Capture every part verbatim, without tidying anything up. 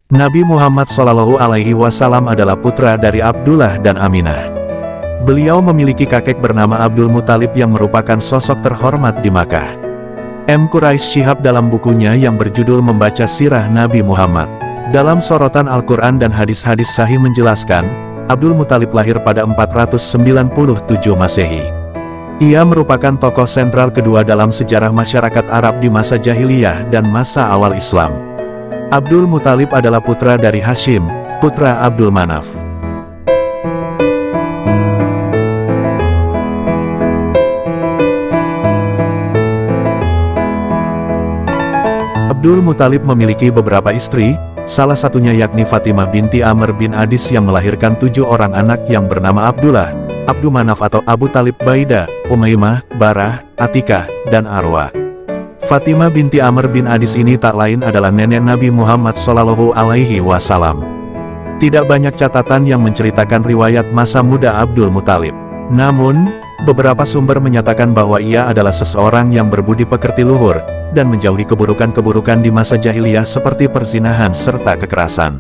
Nabi Muhammad shallallahu alaihi wasallam adalah putra dari Abdullah dan Aminah. Beliau memiliki kakek bernama Abdul Muthalib yang merupakan sosok terhormat di Makkah. M. Quraisy Shihab dalam bukunya yang berjudul Membaca Sirah Nabi Muhammad, dalam sorotan Al-Quran dan hadis-hadis sahih menjelaskan, Abdul Muthalib lahir pada empat ratus sembilan puluh tujuh Masehi. Ia merupakan tokoh sentral kedua dalam sejarah masyarakat Arab di masa jahiliyah dan masa awal Islam. Abdul Muthalib adalah putra dari Hashim, putra Abdul Manaf. Abdul Muthalib memiliki beberapa istri, salah satunya yakni Fatimah binti Amr bin Adis yang melahirkan tujuh orang anak yang bernama Abdullah, Abdul Manaf atau Abu Talib, Baidah, Umaymah, Barah, Atikah, dan Arwa. Fatimah binti Amr bin Adis ini tak lain adalah nenek Nabi Muhammad shallallahu alaihi wasallam. Tidak banyak catatan yang menceritakan riwayat masa muda Abdul Muthalib. Namun, beberapa sumber menyatakan bahwa ia adalah seseorang yang berbudi pekerti luhur, dan menjauhi keburukan-keburukan di masa jahiliyah seperti perzinahan serta kekerasan.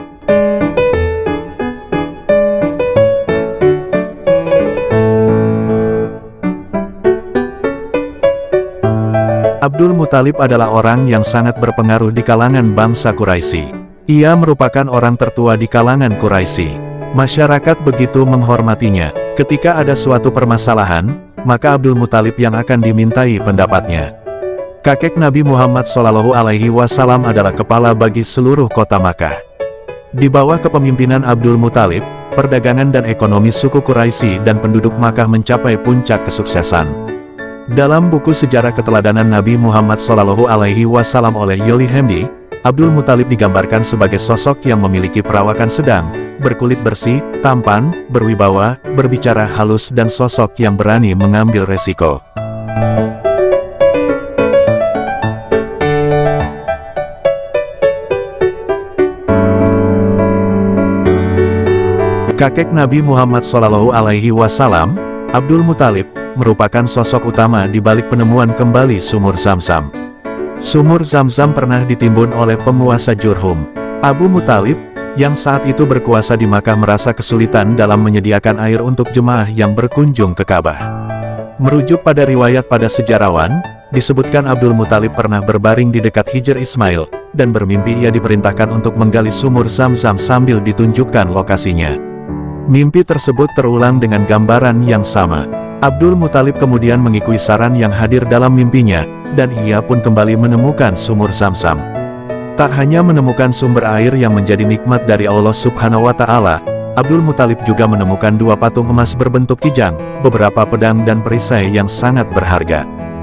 Abdul Muthalib adalah orang yang sangat berpengaruh di kalangan bangsa Quraisy. Ia merupakan orang tertua di kalangan Quraisy. Masyarakat begitu menghormatinya. Ketika ada suatu permasalahan, maka Abdul Muthalib yang akan dimintai pendapatnya. Kakek Nabi Muhammad shallallahu alaihi wasallam adalah kepala bagi seluruh kota Makkah. Di bawah kepemimpinan Abdul Muthalib, perdagangan dan ekonomi suku Quraisy dan penduduk Makkah mencapai puncak kesuksesan. Dalam buku Sejarah Keteladanan Nabi Muhammad shallallahu alaihi wasallam oleh Yoli Hamdi, Abdul Muthalib digambarkan sebagai sosok yang memiliki perawakan sedang, berkulit bersih, tampan, berwibawa, berbicara halus dan sosok yang berani mengambil resiko. Kakek Nabi Muhammad shallallahu alaihi wasallam, Abdul Muthalib, merupakan sosok utama di balik penemuan kembali sumur Zam-Zam. Sumur Zam-Zam pernah ditimbun oleh penguasa Jurhum. Abu Muthalib, yang saat itu berkuasa di Makkah, merasa kesulitan dalam menyediakan air untuk jemaah yang berkunjung ke Ka'bah. Merujuk pada riwayat pada sejarawan, disebutkan Abdul Muthalib pernah berbaring di dekat Hijr Ismail, dan bermimpi ia diperintahkan untuk menggali sumur Zam-Zam sambil ditunjukkan lokasinya. Mimpi tersebut terulang dengan gambaran yang sama. Abdul Muthalib kemudian mengikuti saran yang hadir dalam mimpinya, dan ia pun kembali menemukan sumur Zam-Zam. Tak hanya menemukan sumber air yang menjadi nikmat dari Allah Subhanahu wa Ta'ala, Abdul Muthalib juga menemukan dua patung emas berbentuk kijang, beberapa pedang dan perisai yang sangat berharga.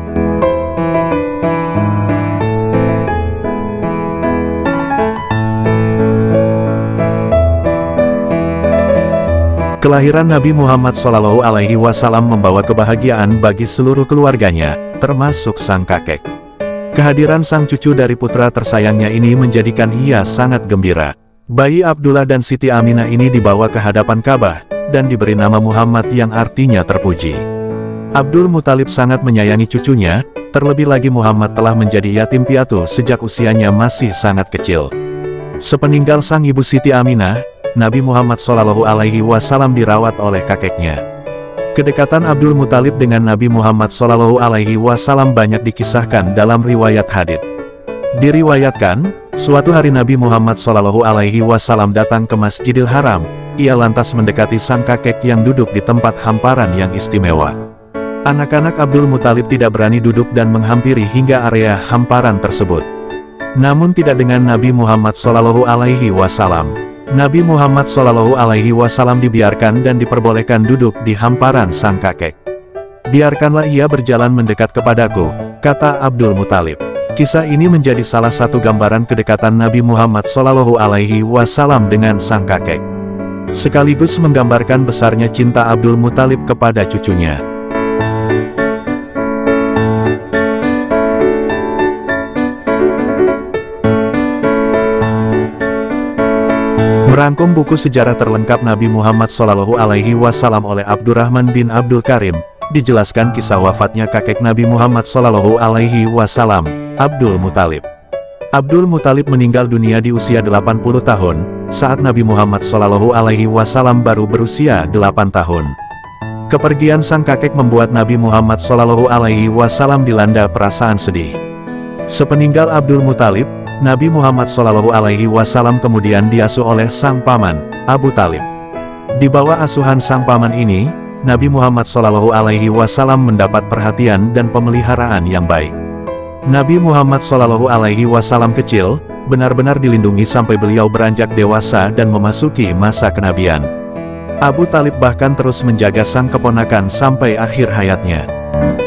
Kelahiran Nabi Muhammad shallallahu alaihi wasallam membawa kebahagiaan bagi seluruh keluarganya, termasuk sang kakek. Kehadiran sang cucu dari putra tersayangnya ini menjadikan ia sangat gembira. Bayi Abdullah dan Siti Aminah ini dibawa ke hadapan Ka'bah, dan diberi nama Muhammad yang artinya terpuji. Abdul Muthalib sangat menyayangi cucunya, terlebih lagi Muhammad telah menjadi yatim piatu sejak usianya masih sangat kecil. Sepeninggal sang ibu Siti Aminah, Nabi Muhammad shallallahu alaihi wasallam dirawat oleh kakeknya. Kedekatan Abdul Muthalib dengan Nabi Muhammad shallallahu alaihi wasallam banyak dikisahkan dalam riwayat hadits. Diriwayatkan, suatu hari Nabi Muhammad shallallahu alaihi wasallam datang ke Masjidil Haram. Ia lantas mendekati sang kakek yang duduk di tempat hamparan yang istimewa. Anak-anak Abdul Muthalib tidak berani duduk dan menghampiri hingga area hamparan tersebut. Namun tidak dengan Nabi Muhammad shallallahu alaihi wasallam. Nabi Muhammad shallallahu alaihi wasallam dibiarkan dan diperbolehkan duduk di hamparan sang kakek. "Biarkanlah ia berjalan mendekat kepadaku," kata Abdul Muthalib. Kisah ini menjadi salah satu gambaran kedekatan Nabi Muhammad shallallahu alaihi wasallam dengan sang kakek. Sekaligus menggambarkan besarnya cinta Abdul Muthalib kepada cucunya. Merangkum buku sejarah terlengkap Nabi Muhammad shallallahu alaihi wasallam oleh Abdurrahman bin Abdul Karim, dijelaskan kisah wafatnya kakek Nabi Muhammad shallallahu alaihi wasallam, Abdul Muthalib. Abdul Muthalib meninggal dunia di usia delapan puluh tahun, saat Nabi Muhammad shallallahu alaihi wasallam baru berusia delapan tahun. Kepergian sang kakek membuat Nabi Muhammad shallallahu alaihi wasallam dilanda perasaan sedih. Sepeninggal Abdul Muthalib, Nabi Muhammad shallallahu alaihi wasallam kemudian diasuh oleh sang paman, Abu Talib. Di bawah asuhan sang paman ini, Nabi Muhammad shallallahu alaihi wasallam mendapat perhatian dan pemeliharaan yang baik. Nabi Muhammad shallallahu alaihi wasallam kecil, benar-benar dilindungi sampai beliau beranjak dewasa dan memasuki masa kenabian. Abu Talib bahkan terus menjaga sang keponakan sampai akhir hayatnya.